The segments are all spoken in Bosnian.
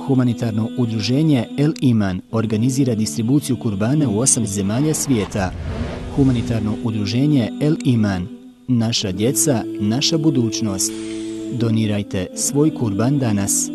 Humanitarno udruženje El Iman organizira distribuciju kurbana u 8 zemalja svijeta. Humanitarno udruženje El Iman. Naša djeca, naša budućnost. Donirajte svoj kurban danas.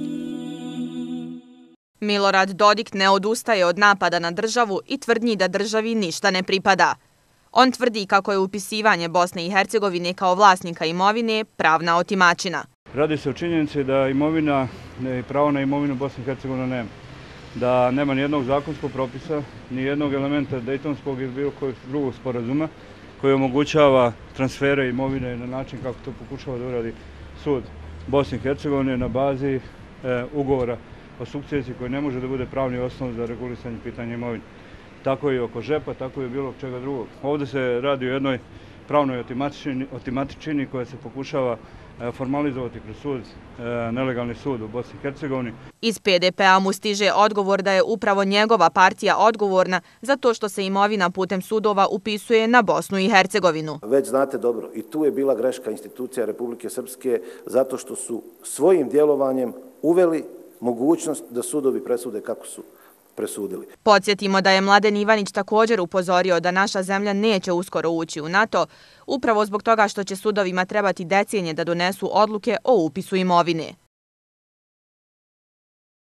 Milorad Dodik ne odustaje od napada na državu i tvrdnji da državi ništa ne pripada. On tvrdi kako je upisivanje Bosne i Hercegovine kao vlasnika imovine pravna otimačina. Radi se o činjenici da imovina i pravo na imovinu Bosne i Hercegovine nema. Da nema nijednog zakonskog propisa, nijednog elementa Dejtonskog ili bilo kojeg drugog sporazuma koji omogućava transfere imovine na način kako to pokušava da uradi sud Bosne i Hercegovine na bazi ugovora o sukcesiji koji ne može da bude pravni osnov za regulisanje pitanja imovine. Tako i oko žepa, tako i bilo čega drugog. Ovdje se radi o jednoj pravnoj otimačini koja se pokušava formalizovati kroz sud, nelegalni sud u Bosni i Hercegovini. Iz PDP-a mu stiže odgovor da je upravo njegova partija odgovorna za to što se imovina putem sudova upisuje na Bosnu i Hercegovinu. Već znate dobro, i tu je bila greška institucija Republike Srpske zato što su svojim djelovanjem uveli mogućnost da sudovi presude kako su presudili. Podsjetimo da je Mladen Ivanić također upozorio da naša zemlja neće uskoro ući u NATO, upravo zbog toga što će sudovima trebati decenije da donesu odluke o upisu imovine.